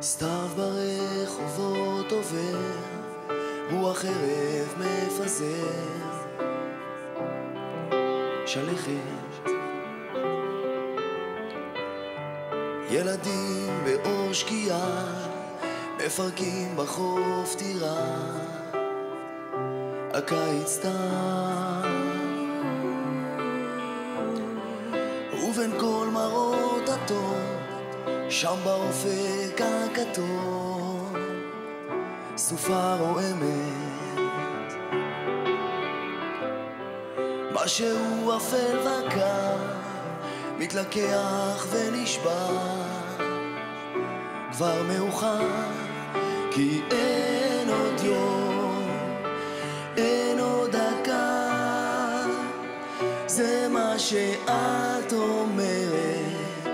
סתיו ברחובות עובר, רוח ערב מפזר שלכת. ילדים באור שקיעה מפרקים בחוף טירה, הקיץ תם ובין כל מראות הטוב שם באופק הכתוב סופה רועמת, משהו אפל וקר מתלקח ונשבע. כבר מאוחר כי אין עוד יום, אין עוד דקה, זה מה שאת אומרת.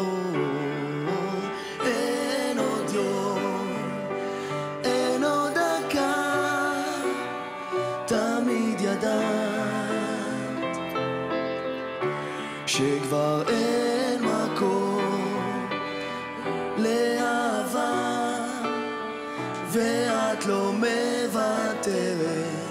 אין עוד יום, אין עוד דקה, תמיד ידעת שכבר אין מקום לאהבה ואת לא מוותרת.